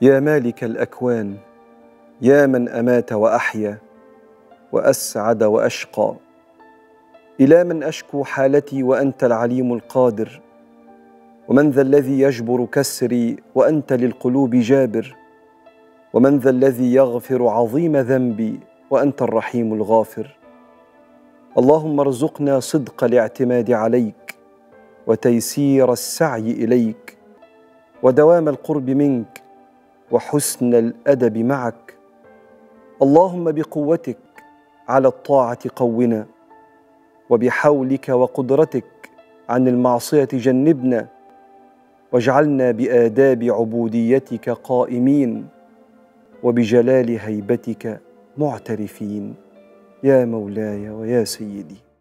يا مالك الأكوان، يا من أمات وأحيا وأسعد وأشقى، إلى من أشكو حالتي وأنت العليم القادر؟ ومن ذا الذي يجبر كسري وأنت للقلوب جابر؟ ومن ذا الذي يغفر عظيم ذنبي وأنت الرحيم الغافر؟ اللهم ارزقنا صدق الاعتماد عليك، وتيسير السعي إليك، ودوام القرب منك، وحسن الأدب معك. اللهم بقوتك على الطاعة قونا، وبحولك وقدرتك عن المعصية جنبنا، واجعلنا بآداب عبوديتك قائمين، وبجلال هيبتك معترفين، يا مولاي ويا سيدي.